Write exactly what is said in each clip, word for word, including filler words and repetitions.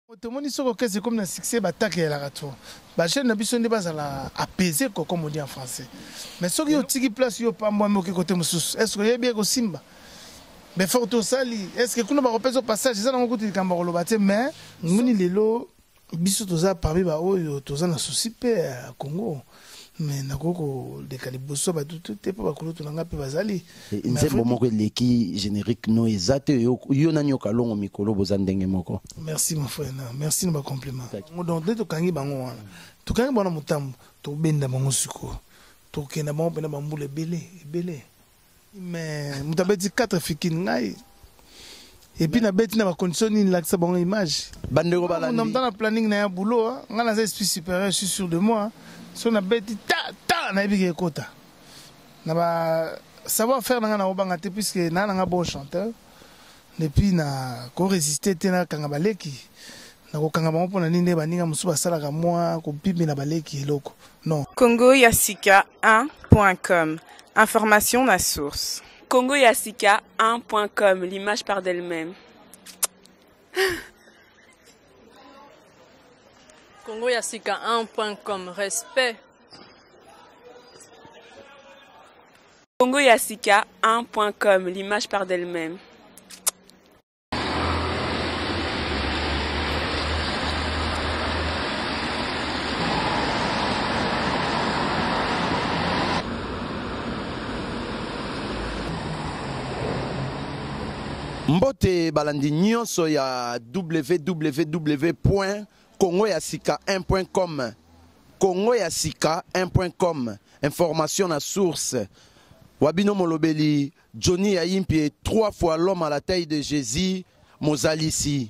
Tout le monde dit que c'est comme un succès, l'attaque et la ratour. La chaîne n'a pas besoin de apaiser, comme on dit en français. Mais ce qui est au place, il n'y a pas moi qui côté Moussous. Est-ce qu'il y a bien au Simba? Mais faut tout ça, est-ce que nous avons repéré au passage? C'est ça, on a côté de Cambarolo Baté, mais nous, les lots, bisous, tout ça, parmi eux, tout ça, on a souci, à Congo. Mais nakoko de kaliboso ba tout tout pas bakolo to nanga pe bazali nze bomo ko leki générique no ezate yo yo na nyoka longo mikolo bozandenge moko. Merci mon frère, merci na ba compliment donc de to kangi bango wana to kangi bona mutambo to benda bango siko to kena bango pena bambule belé belé mais mutabeti quatre fikini ngai et puis na beti na ba condition ni la ça bon image bandeko balandi on dans la planning na ya boulot ngana za esprit supérieur, je suis sûr de moi. Si on a bêti ta ta na ibi kota na ba savoir faire na na obanga te puisque na na bon chanteur depuis na ko résister te na kanga baleki na ko kanga bango pona ninde baninga musu basala ka moi ko pibi na baleki eloko non. Congo Yassika un point com, information na source. Congo Yassika un point com, l'image part d'elle-même. Congo Yassika un point com, respect. Congo Yassika un point com, l'image part d'elle-même. Mbote balandi nyonso ya w w w point congo yassika un point com, congo yassika un point com, information à source. Wabino molobeli Johnny Yayimpi, trois fois l'homme à la taille de Jésus, Mozalisi.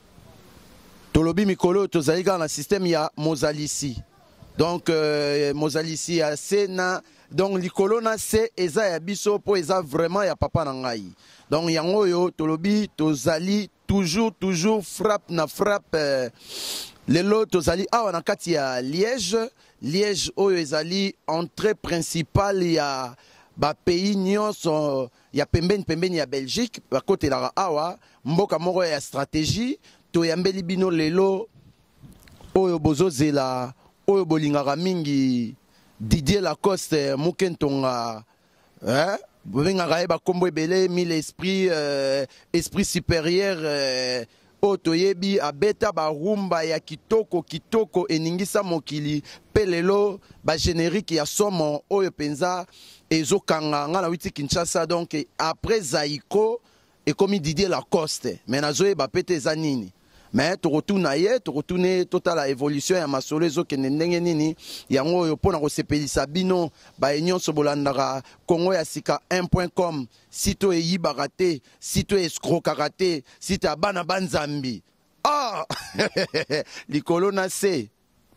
Tolobi mikolo tozalika na système ya Mozalisi. Donc euh, Mozalisi a sena donc likolo na se eza ya biso po eza vraiment ya papa na ngai. Donc yango yo tolobi tozali toujours toujours frappe na frappe euh, lelo tozali awa na kati ya Liège, Liège oyo ezali entrée principale ya ba pays nyonso ya pembeni pembeni ya Belgique ba kote la awa mboka moko ya stratégie to yambeli bino lelo oyo bozozela oyo bolingaka mingi Didier Lacoste Mukentonga hein bengaka ba kombo ebele mille esprit euh, esprit supérieur euh, otoyebi abeta ba rumba ya kitoko kitoko eningisa mokili pelelo ba générique ya somo oyo penza ezokanga nga na witi Kinshasa. Donc après Zaiko et comme Didier Lacoste mais nazoye ba pete za nini mais to retourna ye to retourner total évolution ya masolo ezokende ndenge nini yango oyo pona ko sepelisa bino ba union sobolandaka Congo Yassika un point com, sito e yibarate sito escrocarate sito abana banzambi ah likolo na se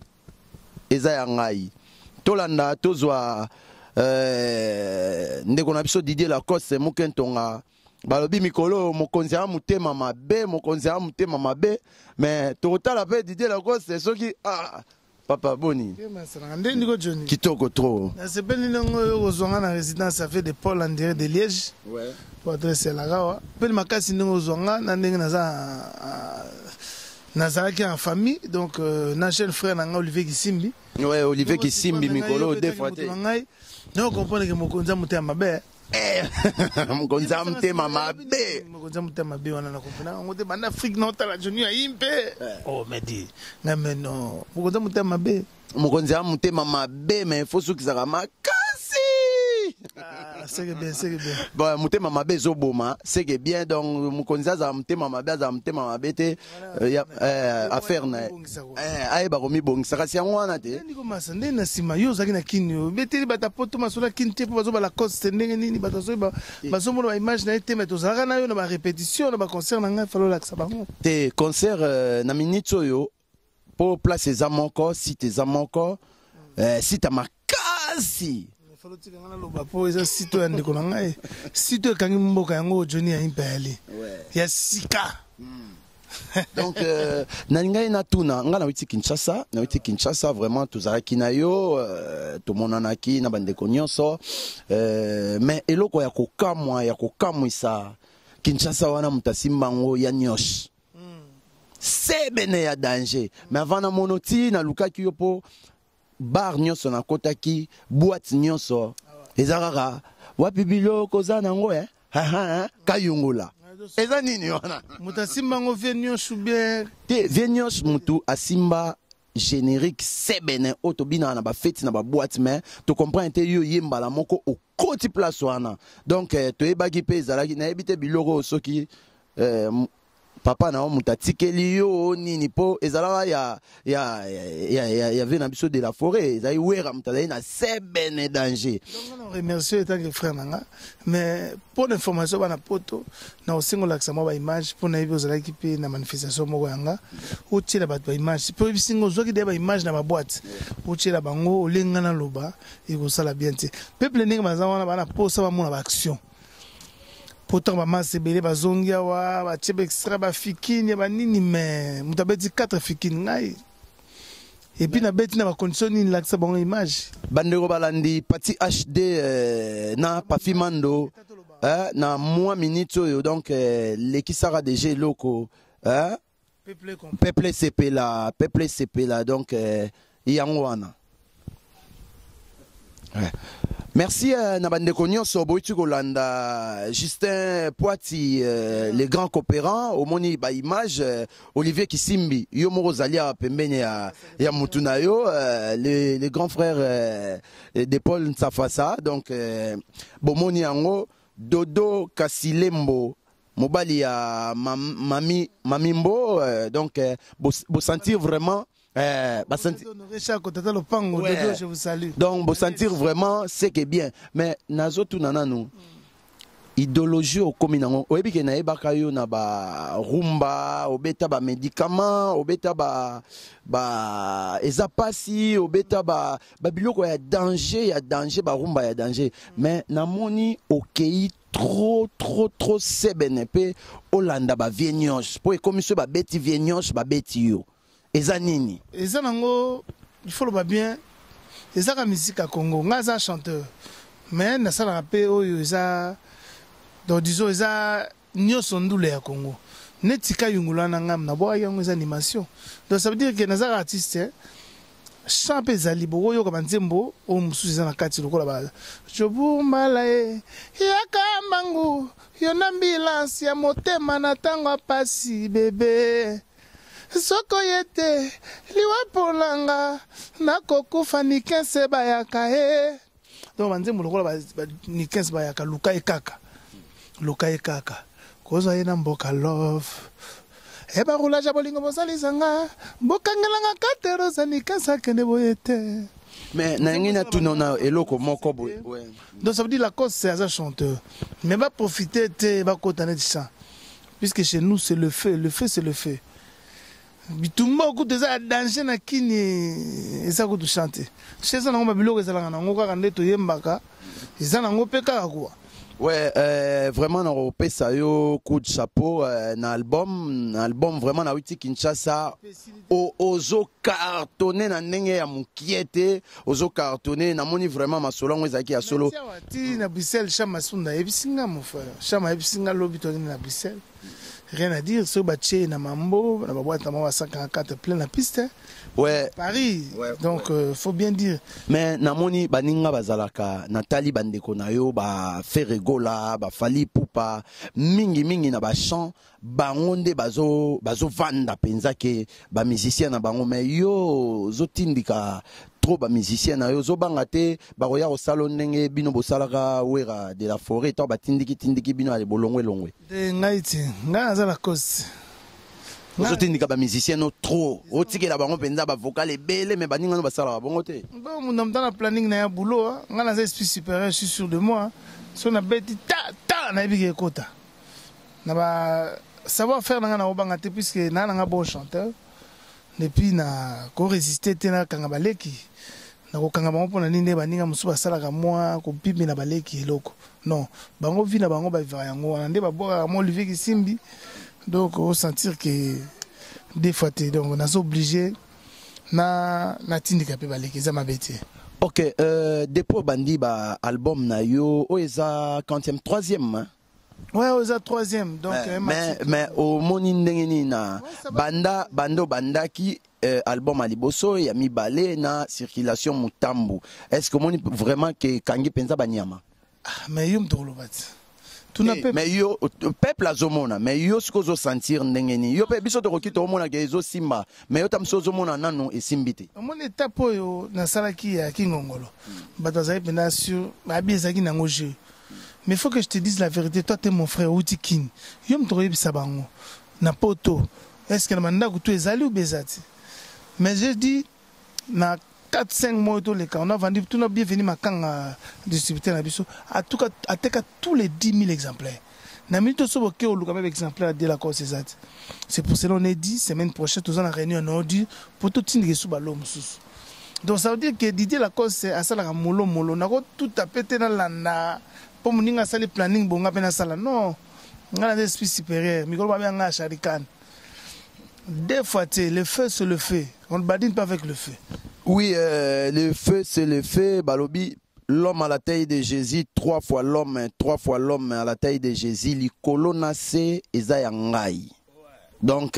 eza ya ngai tolanda tozwa euh, ndeko na biso Didier Lacoste Mukentonga balobi mikolo mokonzi ya mutema mabe mokonzi ya mutema mabe mais totala pe Didier Lacoste soki ah papa boni kitoko trop na sepeli nango ozonga na résidence ça fait de Paul André de Liège ouais pour adresser la gawa pe makasi ndenge ozonga na ndenge naza nazalaki en famille donc euh, na jeune frère nanga Olivier Kisimbi ouais Olivier Kisimbi mikolo deux fois te non comprendre que mokonzi ya mutema mabe mokonzi ya mutema mabe mokonzi ya mutema mabe wana nakopena ngo te bana Afrique na otala Johnny Yayimpi oh mais di na mais non mokonzi ya mutema mabe mokonzi ya mutema mabe mais faut sukizaka makasi ah c'est que bien c'est que bien bon mutema mabe zoboma c'est que bien donc mokonzi za mutema mabe za mutema mabe te ya affaire na eh ayeba komi bongisa kasi yango wana te ndiko masande na sima yo zaki na kini beteli bata poto masola kini te po bazo bala Coste ndenge nini bata so ba bazo mona image na te meto zaka na yo na ba répétition na ba concert na nga falo la sa bango te concert na minute oyo po place za moko site za moko site makasi falo tika ngana loba po eza site ya ndeko na ngai site kangi mboka yango Johnny Yayimpi ali ya sika donc euh, nalingai na tuna nga na witi Kinshasa na witi Kinshasa vraiment tozalaki na yo euh, tomonanaki na bandeko nyonso euh, mais eloko ya kokamwa ya kokamwisa Kinshasa wana mutasimbango ya nyosh sebene ya danger mais avant na monoti na lukaki yo po bar nyonso na kotaki boîte nyonso ezakaka wapi biloko za nango eh kayungola eza nini wana mutu asimbango vie nyonso bien te vie nyonso mutu asimba générique sebene oyo tobinaka na bafeti na baboîte mais tocomprendre te yo ye mbala moko okoti place wana donc eh, toyebaki mpe ezalaki nayebi te biloko soki eh, papa na mutu atikeli yo nini mpo ezalaka ya ya ya ya ya na biso de la forêt ezali wera mutu azali na sebene danger. Donc on remercie étant que frère nanga mais pour l'information bana poto na osingo lakisa mwa ba image pour na yebi ozalaki mpe na manifestation moko yanga otiela bato ba image mpo bisingo ozwaki de ba image na ba boîte otiela bango olenga na loba ekosala bien te peuple ndenge baza wana bana posa bamona ba action pourtant ba masse belé ba zongia wa ba tchebe extra ba fikini ba nini mais mutu abeti quatre fikini ngai et puis na beti na ba condition ni lakisa bango image bandeko balandi pati H D euh, na pafimando euh, na mois minute oyo donc euh, lekisaka déjà loko hein peuple peuple sepela peuple sepela donc euh, yango wana ouais. Merci euh, Nabandeko Nyonso Boitu Kolanda Justin Poiti euh, les grands coopérants au moni ba image euh, Olivier Kisimbi yo moko zalia pembeni ya ya mutuna yo euh, les les grands frères euh, de Paul Nsafasa donc euh, bomoni yango Dodo Kasilembo mobali ya mam, mami mamimbo euh, donc euh, bo, bo sentir vraiment Euh, bah, senti... ouais. Je vous salue. Donc, vous sentir vraiment ce qui est bien. Mais, nazo tout nanano, idéologie au communant, au ébi que na ebaka yo na ba rumba, au beta ba médicaments, au beta ba ba ezapasi, au beta ba ba biloko ya danger, ya danger, ba rumba ya danger. Mais na moni okei trop trop trop sebene pe Olanda ba vienyosh. Po e commission ba beti vienyosh ba beti yo. Eza nini? Eza nango, il faut le voir bien. Eza ka musique à Congo, nga za chanteur. Mais na sala rapé oyo eza donc disons eza nyoso ndule ya Congo. Netika yungula na ngam na boya yango eza animation. Donc ça veut dire que naza artiste hein. Chant pe zali bo yo ka banzembo o mususu eza na kati lokola ba. Jobumala e yaka mangu yo na ambulance ya motema na tango pasi bébé. Soko yete liwa polanga nakokufa ni kense bayaka e donc banze mulokola ba ni kense bayaka luka ekaka luka ekaka koza yena mboka love e ba rula ja bolingo bosalisanga bokangelanga katero za ni kense kende boyete mais na ngina tunona eloko moko boy donc ça veut dire la cause c'est un chanteur mais va profiter te ba kotana de ça puisque chez nous c'est le feu le feu c'est le feu bitumba okuta eza danger na kini eza kutu chanter cheza nango babiloko ezalaka nango kaka nde toyembaka eza nango mpe kaka kuwa. Ouais, euh, vraiment na opesa yo coup de chapeau euh, na album na album vraiment na witi Kinshasa o ozo cartonné na ndenge ya mukiete ozo cartonné na moni vraiment masolongo ezaki ya solo ti na Bruxelles chama sunda ebisinga mon frère chama ebisinga lobi to na Bruxelles. Rien à dire, sur Baché, na Mambo, na boîte à cent quarante-quatre plein la piste. Ouais. Paris. Ouais, donc, ouais. Euh, faut bien dire. Mais namoni baninga bazalaka Nathalie bandeko na yo ba Ferregola ba Fali Pupa mingi mingi na ba chant bangonde bazo bazo vanda penza ke ba musicien na bango mais yo zotindika trop ba musicien na yo zo banga te ba roya au salon ndenge bino bosalaka wera de la forêt to batindiki tindiki bino ale bolongwe longwe de ngaiti nga za la cause ozotindika ba musicien no trop otikela bango penza ba vocal ebele mais baninga no basala bango te bon mon homme dans la planning na ya boulot nga na esprit supérieur je suis sûr de moi so na beti ta ta na bige kota na ba savoir faire nga na obanga te puisque na nga bon chanteur depuis na ko résister te na kanga baleki na ko kanga bango pona ninde baninga musu basalaka moi ko pipi na baleki eloko non bango vi na bango ba vivre yango na nde ba boka mo Olivier Kisimbi. Donc on sentir que des fois donc on est obligé na na tindika pe baleki za mabeti. OK, euh Dépôt Bandi ba album na yo o eza quantième troisième hein? Ouais, aux troisième. Donc, mais, mais, mais au moni ndengeni na banda bando bandaki euh, album aliboso ya mi balé na circulation mutambu. Est-ce que moni vraiment que kangi penza banyama? Ah, mais yum tolo bat. Tu n'as pas. Mais yo peuple azomona, mais yo ce que zo sentir ndengeni. Yo pe biso to kokito mona ke zo simba, mais yo tam so zo mona nanu e simbite. Mon étape yo na salaki ya kingongolo. Batazai penasio, abizaki na ngoje. Mais il faut que je te dise la vérité. Toi, tu es mon frère, Outikin. Je me trouve sabango. Na poto. Est-ce que manda tu es allé ou bezati? Mais je dis, na quatre cinq mois, on a vendu, tout n'a bien venu ma kanga distributeur na biso. À tout cas, à tous les dix mille exemplaires. Na minute so que au même exemplaire de la cause exact. C'est pour cela qu'on a dit semaine prochaine, tous en réunion on a dit pour tout tindre sous ballon mususu. Donc ça veut dire que Didier Lacoste c'est à ça la molo molo. Na tout a pété dans la pour mon ninga sali planning bonga pena sala non ngala des esprit supérieur mikolo ba nga sharikan des fois le feu c'est le feu on ne badine pas avec le feu. Oui, euh, le feu c'est le feu balobi l'homme à la taille de Jésus trois fois l'homme trois fois l'homme à la taille de Jésus likolo na se eza ya ngai. Donc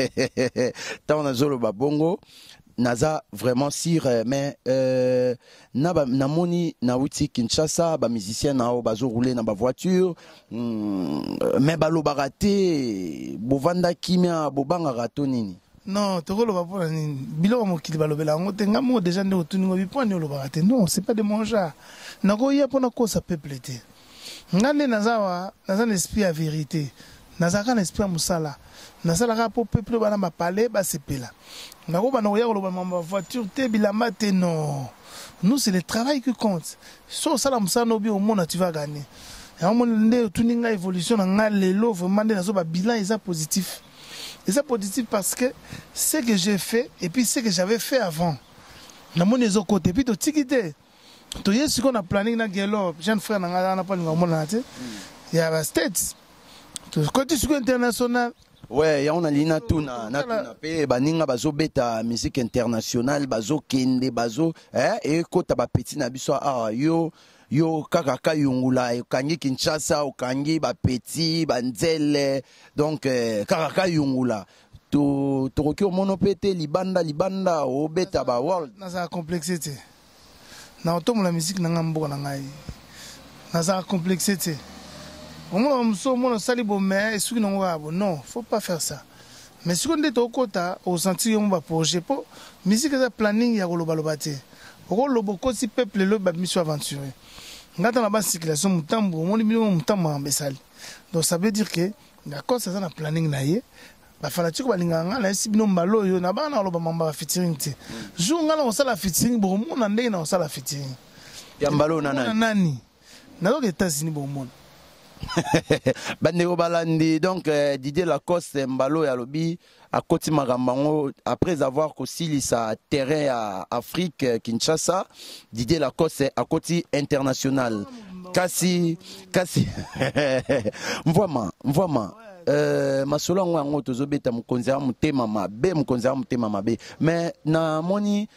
tant na zolo babongo naza vraiment sir mais euh, na ba na moni na wuti Kinshasa ba musicien na o bazo rouler na ba voiture mm, mais balo baraté bovanda kimia bobanga rato nini non tokolo ba pona nini bilo mo kili balo bela ngo tenga mo déjà ne otuni ngo bipone lo baraté non c'est pas de mon genre nako ya pona ko sa peuple te ngane nazawa naza l'esprit à vérité nazaka na esprit musala nazala pour peuple bana ba parler ba sepela ngako bana oya ko ba voiture te bilamba te non. Nous, c'est le travail qui compte. Si ça la musala no bi au monde tu vas gagner. Et on monde tout ninga évolution na lelo vraiment na zo ba bilan est positif. Et ça positif parce que ce que j'ai fait et puis ce que j'avais fait avant. Na mon les autres côté puis to tikité. To yesu qu'on a planning na gelo jeune frère na na pas ngomona na te. Il y a ba states. To côté sur international. Ouais, ya on a lina tuna na tuna pe baninga bazo beta musique internationale bazo kende bazo eh et kota ba petit na biso ah yo yo kaka kayungula kangi Kinshasa o kangi ba petit banzele donc eh, kaka kayungula to to ko monopete libanda libanda o beta ba world na sa complexité na otomo la musique na ngambo na ngai na sa complexité. On a sali mais non, faut pas faire ça. Mais si on est au côté, au senti on va projet pour musique de planning ya golo balobate. Au loboko si peuple le ba mission aventuré. Ngata na ba circulation mutambo, on minimum mutambo ambesali. Donc ça veut dire que d'accord ça na planning na ye. Ba fala tiko balinganga na si bino mbalo yo na ba na loba mamba featuring te. Jour ngala on sala featuring bo mon na ndenge na on sala featuring. Ya mbalo na nani? Nani. Na lo États-Unis bo mon. Bandeko balandi donc euh, Didier Lacoste mbalo ya lobi à côté magambango après avoir kosili sa terrain à Afrique Kinshasa Didier Lacoste à côté international kasi kasi mvoma mvoma euh masolo ngo ngo tozobeta mukonzi ya mutema mabe mukonzi ya mutema mabe mais na moni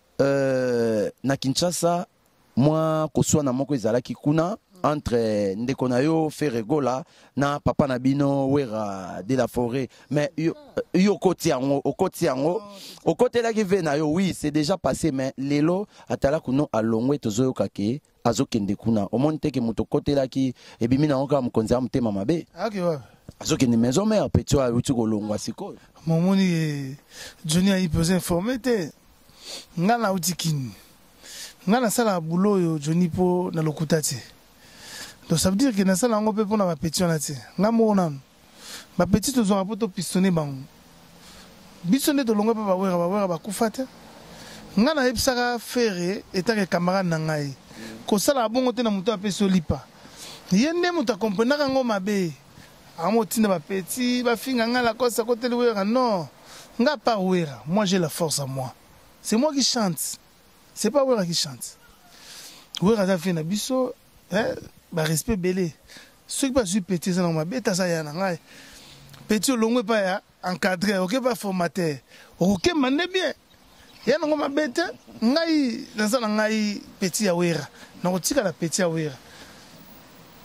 euh na Kinshasa moi koswa na moko ezalaki kuna entre Ndekonayo Ferregola na papa Nabino Wera de la forêt mais yo yo koti yango au koti yango au côté là qui vient na yo oui c'est déjà passé mais lelo atala kuno alongwe tozoyo kake azokende kuna au monte ke moto côté là qui et bimi na onka mukonzi amtema mabe OK ouais azokende maison mère petit a uti kolongwa siko mon moni Johnny a posé informé te ngala utikini ngala sala boulot yo Johnny po na lokutati. Donc ça veut dire que dans ça on peut prendre ma petite on a dit ngamo na ma petite nous on poto pistonner bang bisonné de longo pa wera ba wera ba kufata ngana ebsaka faire etaka camarade na ngai ko sala bongo te na muto apeso lipa yende muto comprendre ka ngoma be amo tinda ba petit ba finga ngala ko sa côté wera non nga pas wera moi j'ai la force à moi c'est moi qui chante c'est pas wera qui chante wera ça fait na biso hein ba respect belé ceux qui pas su petit ça na ma beta ça ya na ngai petit longue pas ya encadré OK pas formateur OK mande bien ya na ma beta ngai na ça na ngai petit ya wera na kotika la petit ya wera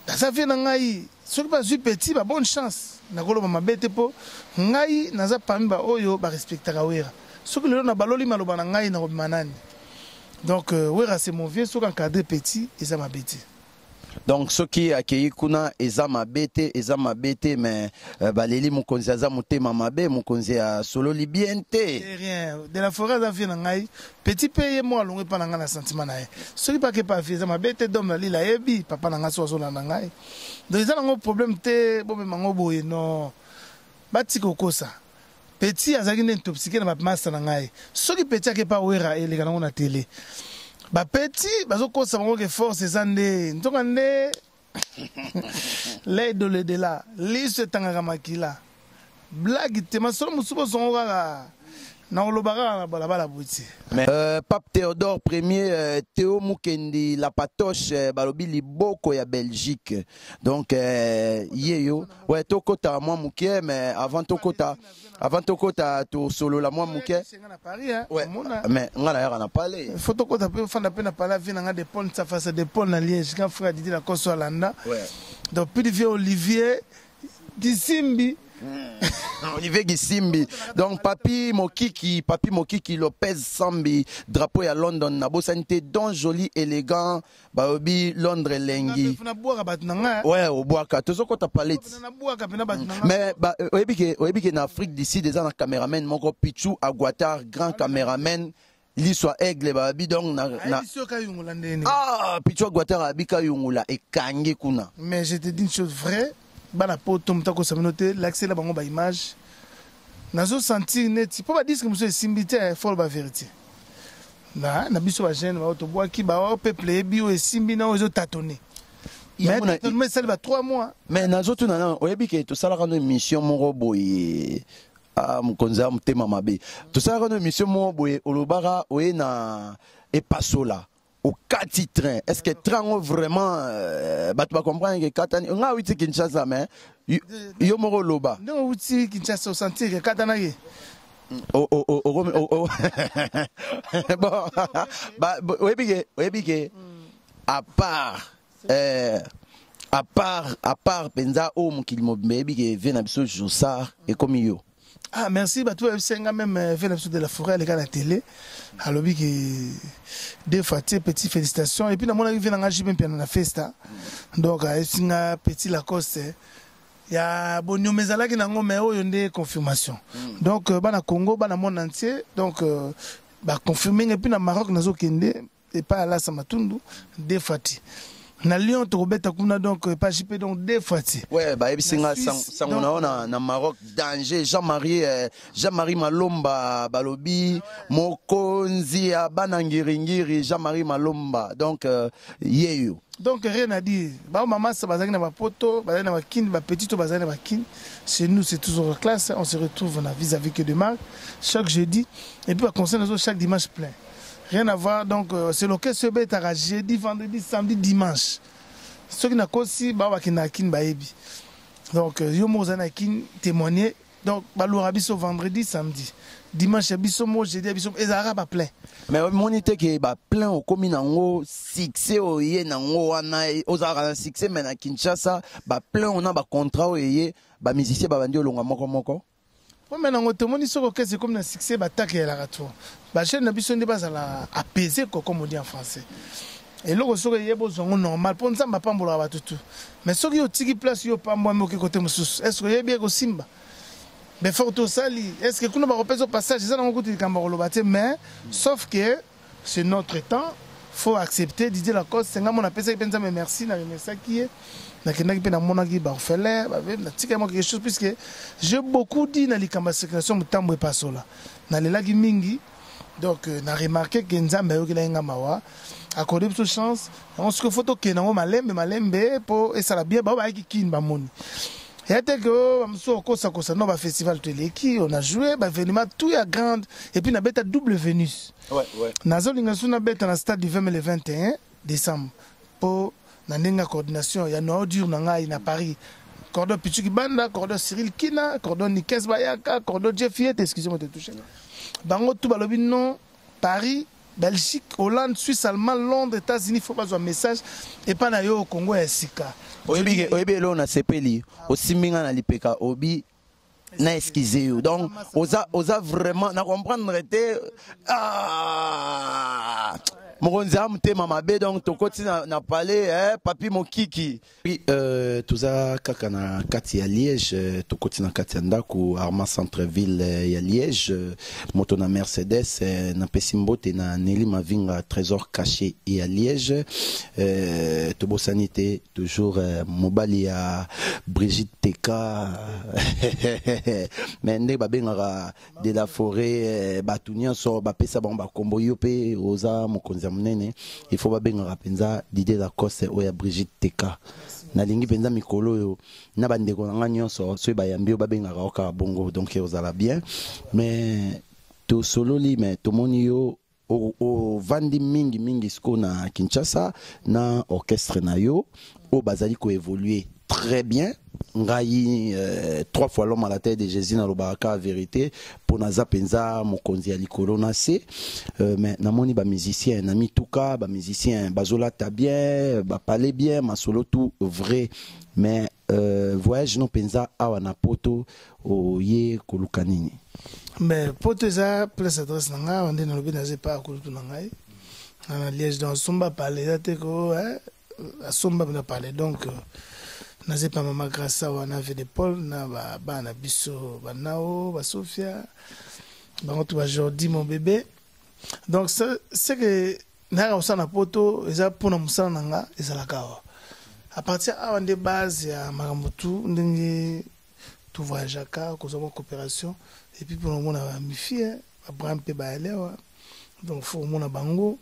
ça fait na ngai soki bazwi petit ba bonne chance nakoloba mabe te po ngai naza parmi ba oyo ba respectaka wera soki lelo na baloli maloba na ngai na kobima nani. Donc euh, wera c'est mon vieux soki encadré petit eza mabe te. Donc ceux qui accueilli kuna eza mabete eza mabete mais euh, baleli mukonzi aza mutema mabe mukonzi a solo libiente rien de la forêt za vie na ngai petit paye moi longue pa na nga na sentiment na ye soki pa ke pa vie eza mabete dom na lila yebi papa na nga so so na ngai donc eza ngo problème te bo me mango boye non bati kokosa petit azaki ne intoxiqué na master na ngai soki petit ake pa wera ele kana na télé ba petit bazo kosa bango ke force ezande ntonga nde l'aide de de là liste tangaka makila blague te masolo musubo songo kaka na olobaka na balabala buti. Mais euh, Pape Théodore Premier euh, Théo Mukendi la patoche euh, balobi liboko ya Belgique. Donc euh, yeyo ouais tokota moi muke mais avant tokota avant tokota to solo la moi muke. Ouais. Mais ngala ya na parler. Photo kota pe fanda pe na parler vina nga de pont sa face de pont na Liège quand frère Didi la Koso Alanda. Ouais. Donc puis vieux Olivier Gisimbi Olivier Gisimbi. Donc papi Mokiki, papi Mokiki Lopez Sambi, drapeau à London, nabo santé don joli élégant, baobi Londres lengi. Ouais, au boaka. Tout ce qu'on t'a parlé. Mais bah oebike oebike en Afrique d'ici des ans caméraman moko Pichou Aguatar grand caméraman. L'histoire aigle babi donc na na ah Pichou Aguatar abika yungula et kangi kuna. Mais je te dis une chose vraie. Bana poto mutako saminote l'accès la bango ba image nazo sentir net po ba disque monsieur simbité faut ba vérité na na biso ba jeune ba to bois ki ba o peuple bio e simbi na ozo tâtonner mais mais ça va trois mois mais nazo tu na oyebi ke to sala kana mission moko boye ah mukonza mutema mabe to sala kana mission moko boye olobara oye na e pasola au quatre train. Est-ce que train vraiment euh, bah tu vas comprendre que katani on a outil Kinshasa mais yo moro loba. Non outil Kinshasa sentir que katana ye. Oh oh oh oh oh. Bon bah oui bien oui bien à part euh, à part à part penza o mukilimo baby que vient absolument Jossard et comme yo. Ah merci bah toi c'est quand même fait l'absolu de la forêt les gars à la télé alors que deux fois petit félicitations et puis dans mon arrivée dans J B P na festa donc c'est un petit Lacoste il y a bonio mezala qui nango mais oyo ndé confirmation donc bana Congo bana monde entier donc bah confirmer et puis na Maroc nazo kende et pas là ça matundu deux fois na Lyon to beta kuna donc pas J P donc deux fois. Ouais bah ebisinga sangona na na Maroc danger Jean-Marie Jean-Marie Malomba balobi mokonzi ya banangiringiri Jean-Marie Malomba donc euh, yeyo. Donc rien à dire. Ba maman ça bazaki na ba poto, bazaki na ba kin, ba petit to bazaki na ba kin. Chez nous c'est toujours classe, on se retrouve on a vis-à-vis que de marque chaque jeudi et puis à concert chaque dimanche plein. Rien à voir, donc euh, c'est lequel se bête à jeudi, vendredi, samedi, dimanche. Ce qui n'a qu'à aussi, bah, qui n'a qu'une baébi. Donc, yo mozana kin témoigner. Donc, bah, l'aurabiso vendredi, samedi. Dimanche, abiso mo, jeudi, abiso, et ça va plein. Mais mon idée que bah plein au commis nango succès au yé nango wana aux arts succès mais na Kinshasa bah plein on a bah contrat au yé bah musicien bah bandi olonga moko moko. Mais non, tout le monde c'est comme un succès, bah tac et la ratour. Bah chaîne n'habitude de base à la apaiser comme on dit en français. Et là, on y a besoin normal pour nous ça m'a pas mbola ba tout. Mais ce qui est tiki place yo pas moi qui côté musus. Est-ce que y a bien au Simba? Mais photo sali. Est-ce que nous va repasser au passage ça dans côté Cameroun mais sauf que c'est notre temps. Faut accepter d'idée la cause. C'est mon appel ça pensa mais merci na remercie qui est. Na kena ki na mona ki ba fele ba na tika mo quelque chose puisque j'ai beaucoup dit na likamba sécrétion mutambo pas sola. Na lela ki mingi donc na remarqué que nzambe yo ki la nga mawa accordé toute chance on se photo ke na mo malembe malembe pour et ça la bien ba ba ki kin ba moni. Et après que on kosa kosa no ba festival teleki on a joué ba événement tout ya grande et puis na beta double Vénus. Ouais ouais. Na zolinga suna beta na stade du vingt et vingt et un décembre pour na ndenga coordination ya no dur na ngai na Paris cordon Pichuki Banda cordon Cyril Kina cordon Nikes Bayaka cordon Jeffiet excusez-moi de toucher bango tout balobi non Paris Belgique, Hollande, Suisse, Allemagne, Londres, États-Unis, il faut pas un message. Et pas au Congo et Sika. Oyebi oyebi lo na sepeli osiminga na lipeka obi na excusez donc oza oza vraiment na comprendre te ah mokonzi amutema mabe donc tokoti na, na parler eh papi mokiki oui euh toza kaka na kati ya Liège tokoti na kati ya ndako Arma Centreville ya Liège moto na Mercedes na pesi mbote na Nelly Mavinga trésor caché ya Liège euh tobosanité toujours mobali ya Brigitte Teka mais nde babengaka de la forêt batunia so bapesa bango bakombo yo pe oza mokonzi munene il faut babengaka penza Didier Lacoste oya Brigitte Teka nalingi penza mikolo yo na bandeko nanga nyonso so bayambi babengaka oka bongo donc ozala bien mais to sololi mais to moni yo o, o vandi mingi mingi sko na Kinshasa na orchestre na yo o bazali ko évoluer très bien. Ngai euh, trois fois l'homme à la tête de Jésus na lobaka vérité pour naza penza mokonzi ya likolo na se euh, mais namoni ba musicien na mituka ba musicien bazola ta bien ba parler bien masolo tout vrai mais euh, voyage no penza awa na poto o ye koluka nini mais poto za place adresse na nga wande na lobi na ze pa kolutu na ngai na Liège dans somba parler te ko hein somba na parler donc euh, naze pa mama grâce wana ve de Paul na ba bana biso banao ba Sofia bango tu ba Jordi mon bébé donc c'est que na ka na poto eza pona musala nanga ezala kawa à partir à de base ya maramutu ndenge tu voyage ka ko zo coopération et puis pour le monde a mi fille Abraham pe ba elewa donc faut mona bango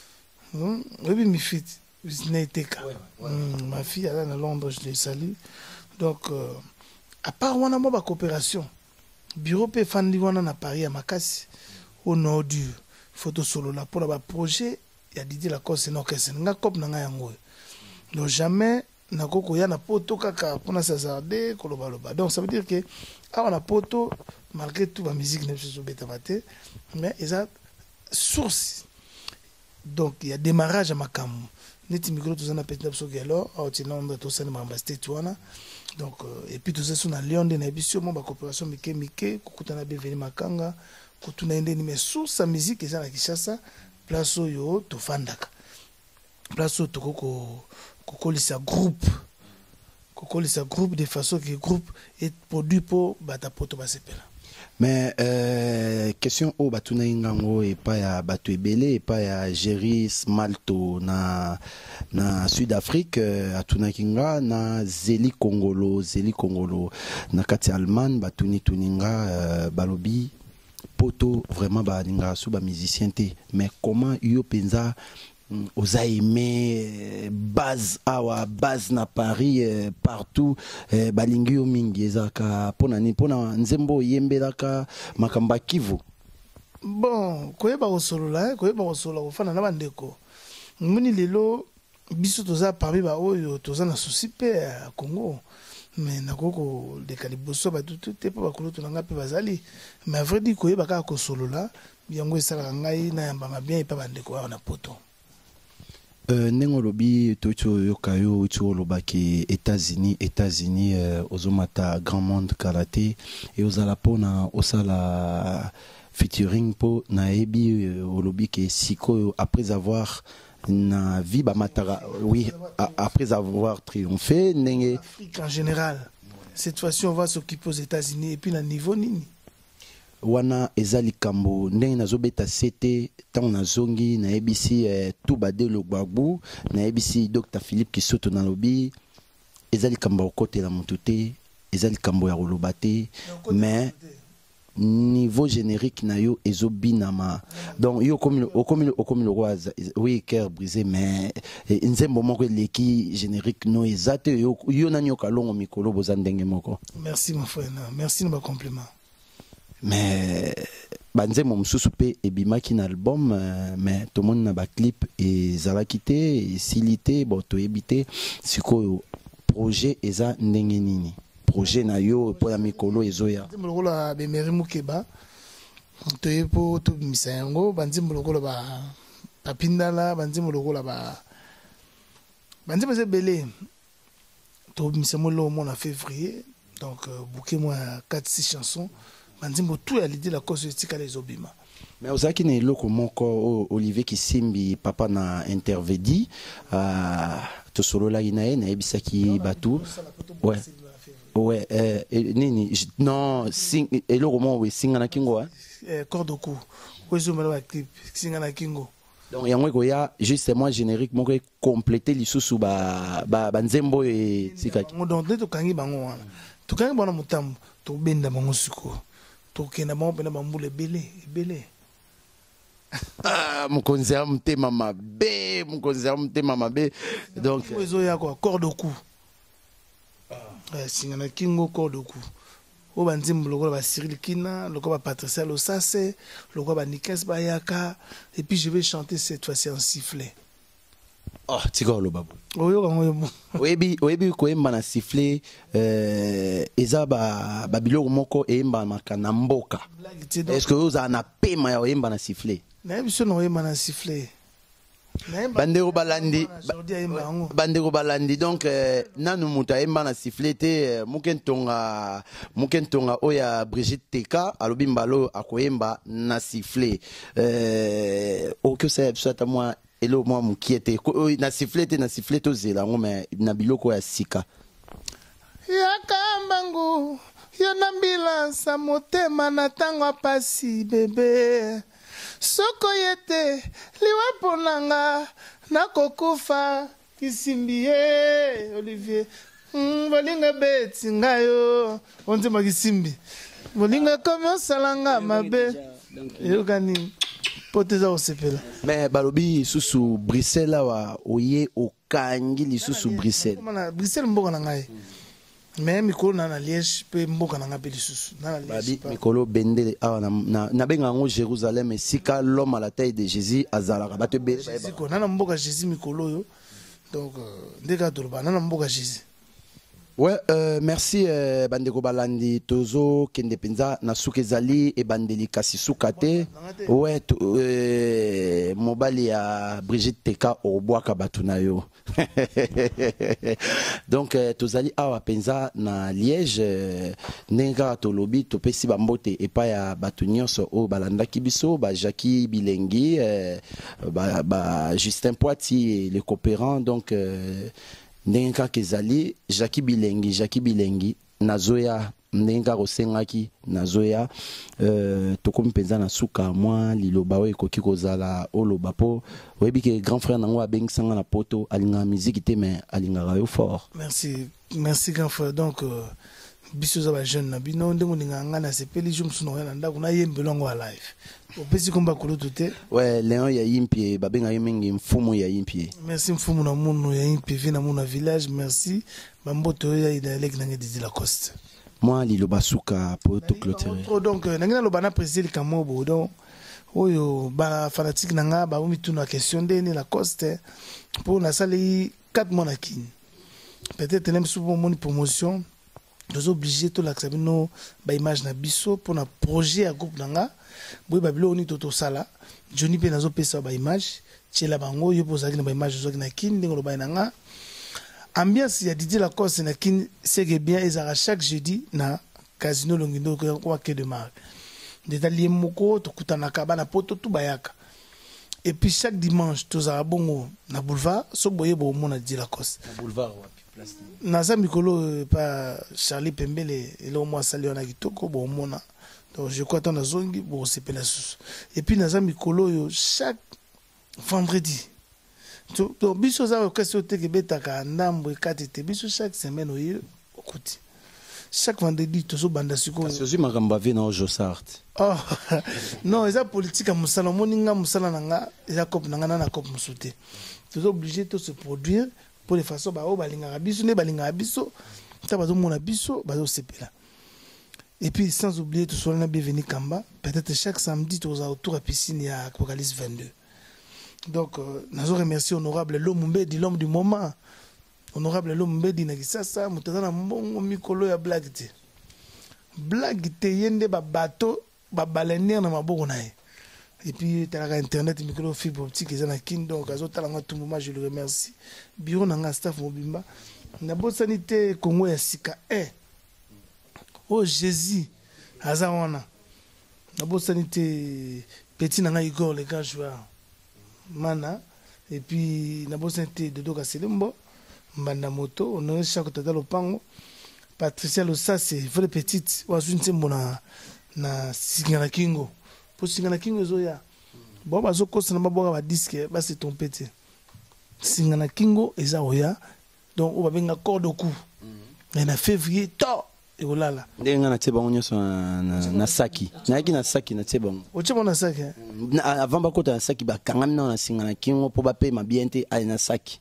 et puis mi fille Teka. Ouais, ouais. Mmh, ma fille elle est à Londres, je les salue. Donc, euh, à part on a ma coopération, bureau pe fandi wana na Paris à Makassi, au nord du photo solo là pour le projet, il y a Didier Lacoste non que c'est nga cop na nga yango. Donc jamais na koko ya na poto kaka pour na sazarder koloba loba. Donc ça veut dire que à na poto malgré tout la musique ne se beta maté, mais ils a source. Donc il y a démarrage à Makamu. Neti micro tout ça na petit so gelo au Londres tout ça na ambassadeur tuana donc euh, et puis tout ça sur na Lyon de na bisio mo ba coopération mike mike kokutana be veni makanga kutuna ende ni mais sous sa musique eza na Kinshasa place yo to fandaka place to koko kokolisa groupe kokolisa groupe de façon que groupe est produit pour bata poto ba sepela. Mais euh, question au batuna ingango et pas ya batu ebele et pas ya Géris Malto na na Sud-Afrique atuna kinga na Zeli Congolo Zeli Congolo na kati Allemagne batuni tuninga euh, balobi poto vraiment ba ninga sous ba musicien te mais comment yo penza oza aimé base awa base na Paris euh, partout euh, balingi yo mingi ezaka pona ni pona nzembo yembelaka makamba Kivu bon koyeba osolola koyeba osolola kofana na bandeko muni lelo biso toza parmi ba oyo toza na souci pe à Congo mais nakoko de kaliboso ba tout te pa bakolo tunanga pe bazali mais vrai dit koyeba ka kosolola yango esala ngai na yamba mabien pa bandeko wana poto. Euh, Nengo lobi tocho yokayo ucho lobaki États-Unis États-Unis euh, ozomata grand monde karaté et ozala pona osala featuring po na ebi euh, olobi ke siko après avoir na vie ba matara oui a, après avoir triomphé nenge Afrique en général cette fois-ci on va s'occuper aux États-Unis et puis na niveau nini wana ezali kambo ndenge nazobeta sete tant nazongi na ebisi eh, tout badelo gbagbu na ebisi Docteur Philippe Kisoto na lobi ezali kambo okotela mutu te ezali kambo ya koloba te mais niveau générique na yo ezobinama donc yo comme comme comme le roi oui cœur brisé mais nzembo moko leki générique no ezate yo yo nani okalongo mikolo bozandenge moko. Merci mon frère, merci de mon compliment. Mais banze mon mususu pe ebimaki na album euh, mais tout le monde na ba clip et zalaki te et silité bon to ebité sikoyo projet eza ndenge nini projet na yo pour la mikolo ezoya molola be meri mukeba toye po to misango banzimbo lokola ba papindala banzimbo lokola ba banzimbo c'est belé to misamo lo mon en février donc euh, bouquet moi quatre six chansons banzimbo tout à l'idée la cause etika les obima. Mais ozaki ne loko moko Olivier Kisimbi papa na intervedi euh to solo la ina na ebisaki batu ouais ouais euh nini non sing eloko mo we singa na kingo eh Kordoku ozo mala clip singa na kingo. Donc yango ko ya justement générique moko compléter lisusu ba ba nzembo e sikaki donc to kangi bango wana to kangi bana mutambo to benda bango siko to kena bango pena bambule belé belé. Ah, mukonzi ya mutema mabe mukonzi ya mutema mabe donc ezo ya ko Kordoku eh singa na kingo Kordoku o banzimbo lokola ba Cyril Kina lokola ba Patricia Losase lokola ba Nikes Bayaka et puis je vais chanter cette fois-ci en sifflet. Oh tika lo babu oyo kango yo oyebi oyebi ko emba na sifflet euh eza ba ba biloko moko emba makana mboka. Est-ce que vous en a pema ya emba na sifflet na biso no emba na sifflet bandeko balandi bandeko balandi donc euh, nanu muta emba na sifflete mukentonga mukentonga oya Brigitte Teka alobi mbalo akoyemba na sifflet euh aucun ça ça moi elo moi mukiete na sifflete na sifflete ozela ngome na biloko ya sika yakambangu yo nambila sa motema na tango pasi bébé soko yete liwapo nanga nakokufa Kisimbi ye Olivier mm, bolinga beti ngayo onzema Kisimbi bolinga komi salanga mabe yokani poteza osepela mais balobi susu Bruxelles wa oye okangi lisusu Bruxelles mana Bruxelles mboka na ngai mais mikolo na na Liège pe mboka na ngapeli susu na Liège mikolo bendele awa na na benga ngo Jérusalem sika l'homme à la taille de Jésus azalaka bato be siko na na mboka Jésus mikolo yo donc ndeka toloba na na mboka Jésus. Ouais, euh, merci euh, bandeko balandi tozo kende penza na sukezali e bandeli kasi sukate ouais euh, mobali ya Brigitte Teka obwaka batuna yo donc euh, tozali awa penza na Liège euh, nenga tolobi topesi bambote epa ya batu nyonso o balandaki biso ba Jackie Bilengi euh, ba, ba Justin Poiti les coopérants donc euh, Nenga kezali Jackie Bilengi Jackie Bilengi nazoya nenga rosengaki nazoya euh tokomi penza na suka moi liloba we koki kozala oloba po oyebi ke grand frère nango abengisanga na poto alinga musique te mais alinga yo fort. Merci merci grand frère donc euh, biso za ba jeune na bino ndengo ninganga na sepeli jum suno na ndako na yembelongo live opesi komba koloto te ouais Léon ya yimpi babenga yemingi mfumu ya yimpi merci mfumu na munu ya yimpi vina muna village merci bamboto ya idalek nange didi la coste moi liloba suka po to clôturer donc nangena lobana président Kamobo donc oyo ba fanatique nanga ba umi tuna question ndeni la coste pour na sali quatre mois na kin peut-être même sous mon promotion nous obligés tout l'accepter nos ba image na biso pour na projet à groupe nanga boy babilo ni toto sala Johnny pe nazo pesa ba image tshela bango yo pozaki na ba image zo na kin ndingo ba nanga ambiance ya Didier Lacoste na kin c'est que bien ils arrachent chaque jeudi na casino Longindo ko ke de marque déjà lié moko to kutana ka bana poto tout bayaka et puis chaque dimanche tous à bongo na boulevard so boye bo mona Didier Lacoste na boulevard wapi naza mikolo pa Charlie Pembele elo mo sali ona kitoko bo mona donc je crois dans zongi bo sepela sous et puis naza mikolo yo chaque vendredi to to biso za okasi oteke betaka ndambo ekati te biso chaque semaine oyo okuti chaque vendredi tozo banda siko sozi makamba ve na Josart oh non eza politique musala moninga musala nanga eza cop nanga na cop musute tozo obligé de se produire pour les façons ba o balinga biso ne balinga biso ta bazo mona biso bazo sepela et puis sans oublier tout sur na bienvenue Kamba peut-être chaque samedi toza autour à piscine ya Apocalypse vingt-deux. Donc euh, nazo remercier honorable Lomumbe di l'homme du moment honorable Lomumbe di na kisasa mutaza na mbongo mikolo ya blague te blague te yende ba bateau babalenière na maboko na ye. Et puis talaka internet micro fibre optique eza na kin donc azotala nga tout moment je le remercie. Bureau na nga staff mobimba na bosani te Congo ya sika un. Oh Jésus aza wana. Na bosani te petit na nga Igor le grand joueur. Mana et puis na bosani te Dodo Kaselembo Mbanda Moto Honoré Chaque Tata Lopango Patricia Losa c'est vraie petite wazu ntembo na na Singana Kingo pour Singana Kingo zoya bon bazo kosa na baboka ba disque ba se tromper te Singana Kingo eza oya donc on va benga corps de coup mais na février to et olala ndenga na teba onyo na na saki na yaki na saki na teba o tshebo na saki avant ba kota na saki ba kangami na Singana Kingo po ba pe mabiente ay na saki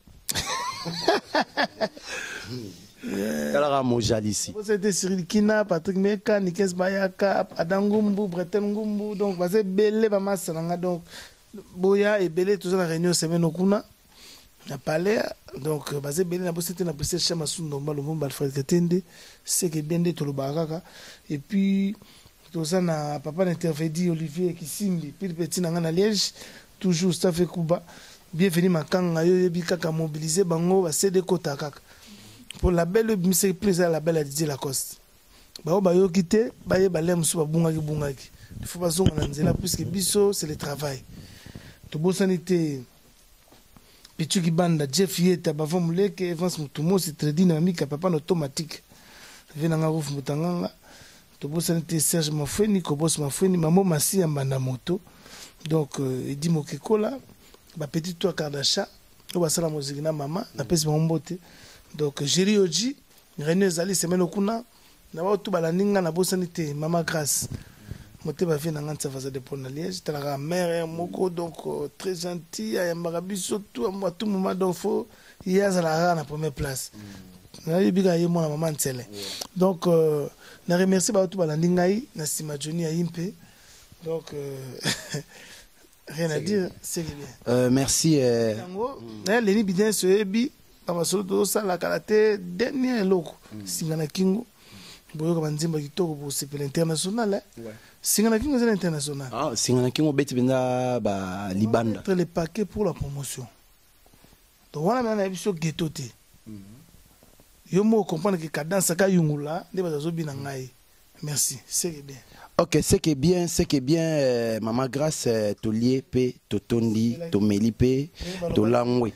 Kala Mojalisi. C'était Cyril Kina, Patrick Meka, Nikes Bayaka, Adangumbu, Breton Ngumbu, donc basé belé ba masananga donc boya et belé tout ça la réunion semaine okuna. Na palais donc basé belé na bossé na bossé chama sundomba le mumba Alfred Ketende, c'est que bien de tout le baraka et puis tout ça na papa n'intervedi Olivier Kisimbi, puis petit na na Liège, toujours staff Kuba. Bienvenue makanga yo yebi kaka mobiliser bango ba céder kota kaka. Pour la belle monsieur plaisir la belle Didier Lacoste. Ba ba yo kité ba ye ba lem su ba bungaki bungaki. Il faut pas zonga na nzela puisque biso c'est le travail. To bosanité Pichu Kibanda Jeff Yeta ba vomuleke Evans Mutumo c'est très dynamique papa automatique. Vena nga ruf mutanganga. To bosanité Serge Mafweni Kobos Mafweni Mamo Masi ya Mbanda Moto. Donc euh, Edi Mokekola ba petit toi Kardasha o ba sala musique na mama na pesi mbote. Donc Jéri Oji René Zali semaine okuna na ba tout balaninga na bosanité mama grâce moté ba fi na ngantsa faza de pona Liège tala mère moko donc euh, très gentil ya marabiso tout moi tout moment donc faut yaza la na première place na yibika ye mona mama ntele donc euh, na remercie ba tout balaninga yi na sima Johnny Ayimpe donc euh, rien à dire c'est bien euh, merci euh... na leni bidin so ebi Amasolo ça la karaté dernier loko Singana Kingo boyo ka banzimba kitoko pour c'est l'international ouais Singana Kingo c'est l'international ah Singana Kingo beti benda ba libanda entre les paquets pour la promotion donc voilà maintenant ebiso ghetto te yo mo comprendre que cadence ka yungula ne bazo bina ngai merci c'est bien. Ok, c'est que bien, c'est que bien, euh, Maman Grâce, euh, Tolié, P, Totondi, Tomeli, P, Tolangwe.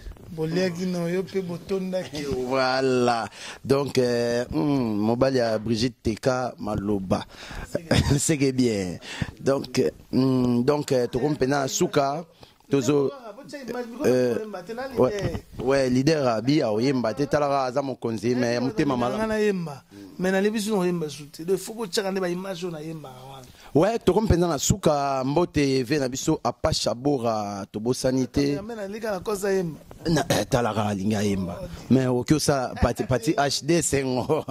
Voilà. Donc, euh, mm, Mobalia Brigitte Teka Maloba. C'est que bien. Donc, mm, donc, tu comprends, Souka, Tozo. Euh, ouais, ouais, leader Abi a oyemba te talara za mon conseiller mais muté mamala na yemba mais na lebisu no yemba soute de faut que chaka ne ba image na yemba ouais to kompenda na suka mbote ve na biso apasha bora to bosanité mais na lika na kosa yemba na talara linga yemba mais okyo sa pati pati H D sengo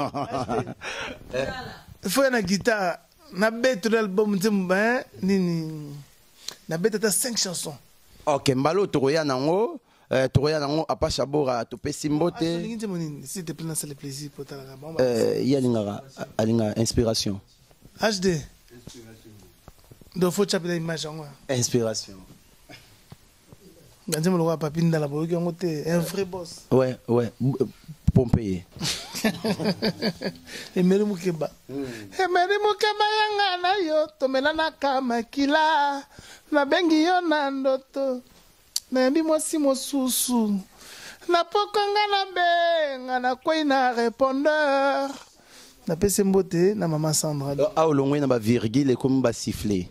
faut na guitare na bête l'album nzemba nini na bête ta cinq chansons. Ok, mbalo toroya nango, toroya nango apasha bora to pesimbote. Si te plaît, c'est le plaisir pour ta gamme. Euh, y a linga, alinga inspiration. H D. Donc faut chaper l'image en moi. Inspiration. Quand je me le vois papine dans la boue, un vrai boss. Ouais, ouais. Pompéi. Et Meri Mukeba. Et Meri Mukeba yanga na yo tomela na kama kila na bengi yo na ndoto na mbi mosi mosusu na pokonga na benga na kwei na répondeur na pese mbote na mama Sandra. Ah olongwe na ba virgule comme ba siffler.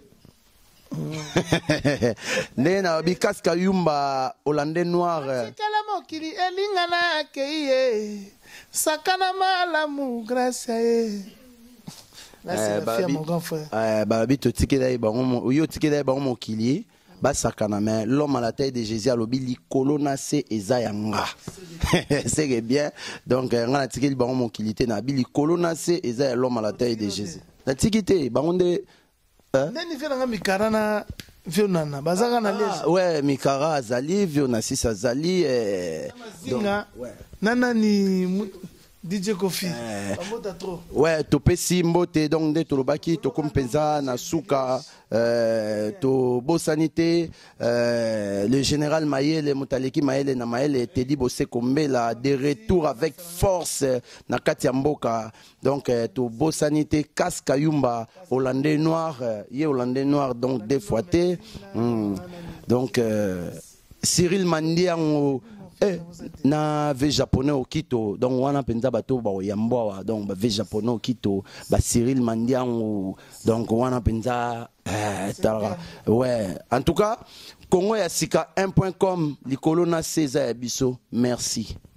Nena bikaska yumba hollandais noir kala mokili elinga na keiye sakana malamu grâce à eux. Là c'est la fille mon grand frère. Euh ba bito tikela bango yo tikela bango mokili ba sakana mais l'homme à la taille de Jésus alobi likolo na se ezayanga. C'est bien donc ngana tikeli bango mokili te na bi likolo na se ezaya l'homme à la taille de Jésus. La tikité bango de nani vena nga mikara na vionana bazaka na Liège. Ouais, mikara azali viona sisa azali eh donc nana ni D J Kofi. Euh, Bamota trop. Ouais, topesi mbote donc de tolobaki tokompenza na suka euh, to bosanité euh, le général Mayele Mutaleki Mayele na Mayele Teddy Bosse Kombela de retour avec force na kati ya mboka donc euh, to bosanité Kaska Yumba Hollandais noir euh, ye Hollandais noir donc deux fois té mm. donc euh, Cyril Mandiango Eh, na ve japonais au Kito donc wana penza bato ba yamboa donc ba ve japonais au Kito ba Cyril Mandiango donc wana penza eh, tara ouais en tout cas Congo ya sika un point com likolo na César Biso merci.